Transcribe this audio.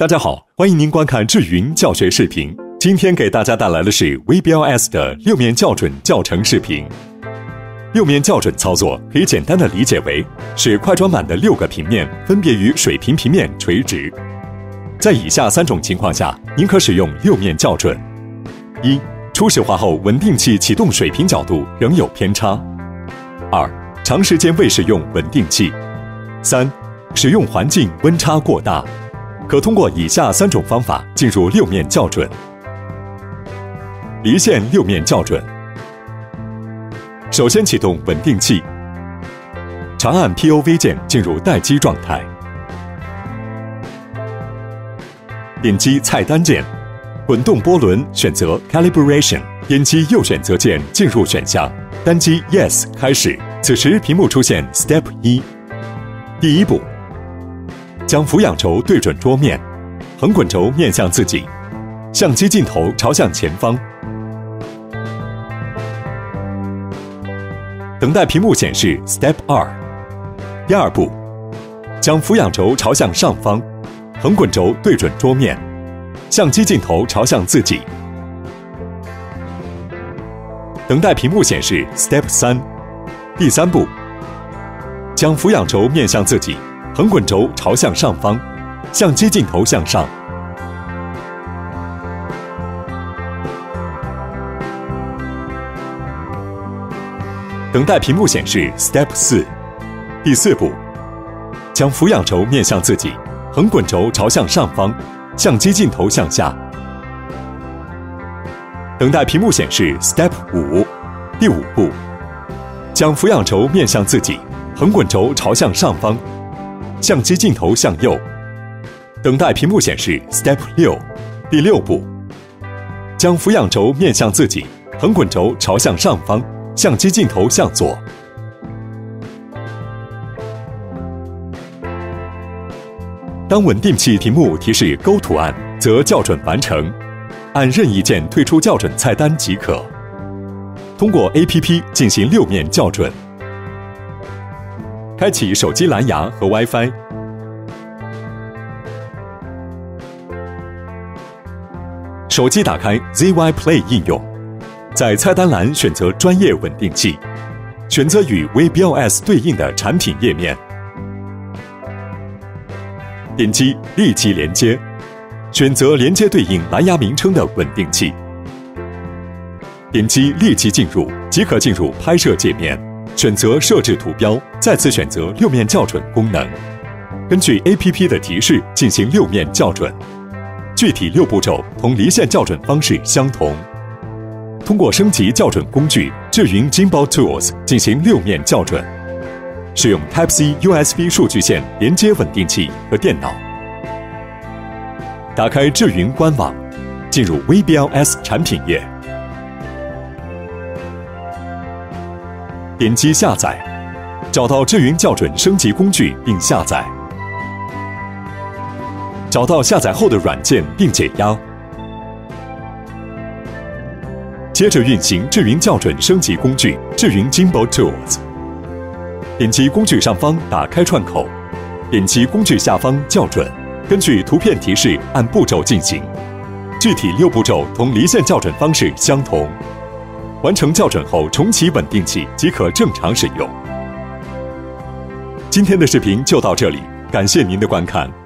大家好，欢迎您观看智云教学视频。今天给大家带来的是 VBLS 的六面校准教程视频。六面校准操作可以简单的理解为，使快装板的6个平面分别与水平平面垂直。在以下3种情况下，您可使用六面校准：一、初始化后稳定器启动水平角度仍有偏差；二、长时间未使用稳定器；三、使用环境温差过大。可通过以下3种方法进入六面校准。离线六面校准。首先启动稳定器，长按 POV 键进入待机状态，点击菜单键，滚动波轮选择 Calibration， 点击右选择键进入选项，单击 Yes 开始。此时屏幕出现 Step 1，第一步。将俯仰轴对准桌面，横滚轴面向自己，相机镜头朝向前方。等待屏幕显示 Step 2。第二步，将俯仰轴朝向上方，横滚轴对准桌面，相机镜头朝向自己。等待屏幕显示 Step 3。第三步，将俯仰轴面向自己，横滚轴朝向上方，相机镜头向上。等待屏幕显示 Step 4。第四步，将俯仰轴面向自己，横滚轴朝向上方，相机镜头向下。等待屏幕显示 Step 5。第五步，将俯仰轴面向自己，横滚轴朝向上方，相机镜头向右。等待屏幕显示 Step 6。第六步，将俯仰轴面向自己，横滚轴朝向上方，相机镜头向左。当稳定器屏幕提示勾图案，则校准完成，按任意键退出校准菜单即可。通过 APP 进行六面校准。开启手机蓝牙和 WiFi。手机打开 ZY Play 应用，在菜单栏选择专业稳定器，选择与 VBLS 对应的产品页面，点击立即连接，选择连接对应蓝牙名称的稳定器，点击立即进入，即可进入拍摄界面。选择设置图标，再次选择六面校准功能，根据 APP 的提示进行六面校准。具体6步骤同离线校准方式相同。通过升级校准工具智云 Gimbal Tools 进行六面校准。使用 Type-C USB 数据线连接稳定器和电脑。打开智云官网，进入 VBLS 产品页。点击下载，找到智云校准升级工具并下载。找到下载后的软件并解压。接着运行智云校准升级工具智云 Gimbal Tools。点击工具上方打开串口，点击工具下方校准，根据图片提示按步骤进行。具体6步骤同离线校准方式相同。完成校准后重启稳定器即可正常使用。今天的视频就到这里，感谢您的观看。